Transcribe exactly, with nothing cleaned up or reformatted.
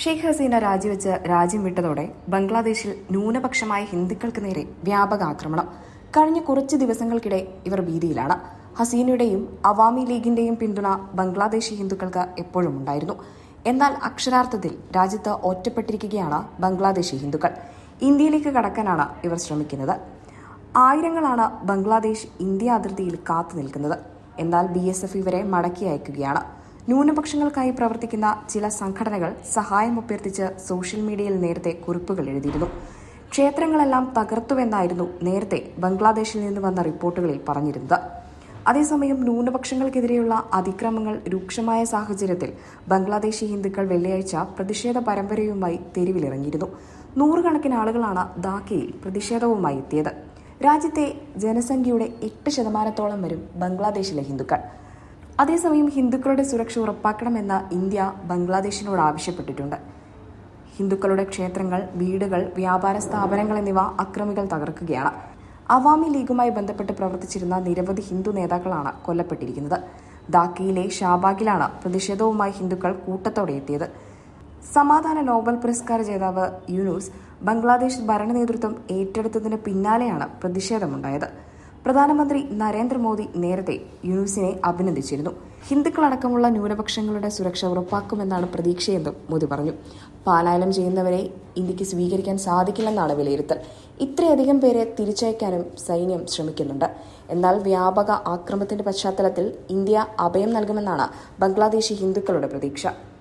ഷെയ്ഖ് ഹസീന രാജിവെച്ച് രാജ്യം വിട്ടതോടെ ബംഗ്ലാദേശിൽ ന്യൂനപക്ഷമായ ഹിന്ദുക്കൾക്ക് നേരെ വ്യാപക ആക്രമണം. കഴിഞ്ഞ കുറച്ച് ദിവസങ്ങൾക്കിടെ ഇവർ ഭീതിയിലാണ്. ഹസീനയുടെയും അവാമി ലീഗിന്റെയും പിന്തുണ ബംഗ്ലാദേശി ഹിന്ദുക്കൾക്ക് എപ്പോഴും ഉണ്ടായിരുന്നു. എന്നാൽ അക്ഷരാർത്ഥത്തിൽ രാജ്യത്ത് ഒറ്റപ്പെട്ടിരിക്കുകയാണ് ബംഗ്ലാദേശി ഹിന്ദുക്കൾ. ഇന്ത്യയിലേക്ക് കടക്കാനാണ് ഇവർ ശ്രമിക്കുന്നത്. ആയിരങ്ങളാണ് ബംഗ്ലാദേശ് ഇന്ത്യ അതിർത്തിയിൽ കാത്തു നിൽക്കുന്നത്. എന്നാൽ ബി എസ് എഫ് ഇവരെ മടക്കി അയക്കുകയാണ്. ന്യൂനപക്ഷങ്ങൾക്കായി പ്രവർത്തിക്കുന്ന ചില സംഘടനകൾ സഹായം അഭ്യർത്ഥിച്ച് സോഷ്യൽ മീഡിയയിൽ നേരത്തെ കുറിപ്പുകൾ എഴുതിയിരുന്നു. ക്ഷേത്രങ്ങളെല്ലാം തകർത്തുവെന്നായിരുന്നു നേരത്തെ ബംഗ്ലാദേശിൽ നിന്ന് വന്ന റിപ്പോർട്ടുകളിൽ പറഞ്ഞിരുന്നത്. അതേസമയം ന്യൂനപക്ഷങ്ങൾക്കെതിരെയുള്ള അതിക്രമങ്ങൾ രൂക്ഷമായ സാഹചര്യത്തിൽ ബംഗ്ലാദേശി ഹിന്ദുക്കൾ വെള്ളിയാഴ്ച പ്രതിഷേധ പരമ്പരയുമായി തെരുവിലിറങ്ങിയിരുന്നു. നൂറുകണക്കിന് ആളുകളാണ് ധാക്കയിൽ പ്രതിഷേധവുമായി എത്തിയത്. രാജ്യത്തെ ജനസംഖ്യയുടെ എട്ട് ശതമാനത്തോളം വരും ബംഗ്ലാദേശിലെ ഹിന്ദുക്കൾ. അതേസമയം ഹിന്ദുക്കളുടെ സുരക്ഷ ഉറപ്പാക്കണമെന്ന് ഇന്ത്യ ബംഗ്ലാദേശിനോട് ആവശ്യപ്പെട്ടിട്ടുണ്ട്. ഹിന്ദുക്കളുടെ ക്ഷേത്രങ്ങൾ, വീടുകൾ, വ്യാപാര സ്ഥാപനങ്ങൾ എന്നിവ അക്രമികൾ തകർക്കുകയാണ്. അവാമി ലീഗുമായി ബന്ധപ്പെട്ട് പ്രവർത്തിച്ചിരുന്ന നിരവധി ഹിന്ദു നേതാക്കളാണ് കൊല്ലപ്പെട്ടിരിക്കുന്നത്. ധാക്കയിലെ ഷാബാഗിലാണ് പ്രതിഷേധവുമായി ഹിന്ദുക്കൾ കൂട്ടത്തോടെ എത്തിയത്. സമാധാന നോബൽ പുരസ്കാര ജേതാവ് യൂനുസ് ബംഗ്ലാദേശ് ഭരണ നേതൃത്വം ഏറ്റെടുത്തതിന് പിന്നാലെയാണ് പ്രതിഷേധമുണ്ടായത്. പ്രധാനമന്ത്രി നരേന്ദ്രമോദി നേരത്തെ യൂനുസിനെ അഭിനന്ദിച്ചിരുന്നു. ഹിന്ദുക്കളടക്കമുള്ള ന്യൂനപക്ഷങ്ങളുടെ സുരക്ഷ ഉറപ്പാക്കുമെന്നാണ് പ്രതീക്ഷയെന്നും മോദി പറഞ്ഞു. പലായനം ചെയ്യുന്നവരെ ഇന്ത്യക്ക് സ്വീകരിക്കാൻ സാധിക്കില്ലെന്നാണ് വിലയിരുത്തൽ. ഇത്രയധികം പേരെ തിരിച്ചയക്കാനും സൈന്യം ശ്രമിക്കുന്നുണ്ട്. എന്നാൽ വ്യാപക ആക്രമണത്തിന്റെ പശ്ചാത്തലത്തിൽ ഇന്ത്യ അഭയം നൽകുമെന്നാണ് ബംഗ്ലാദേശി ഹിന്ദുക്കളുടെ പ്രതീക്ഷ.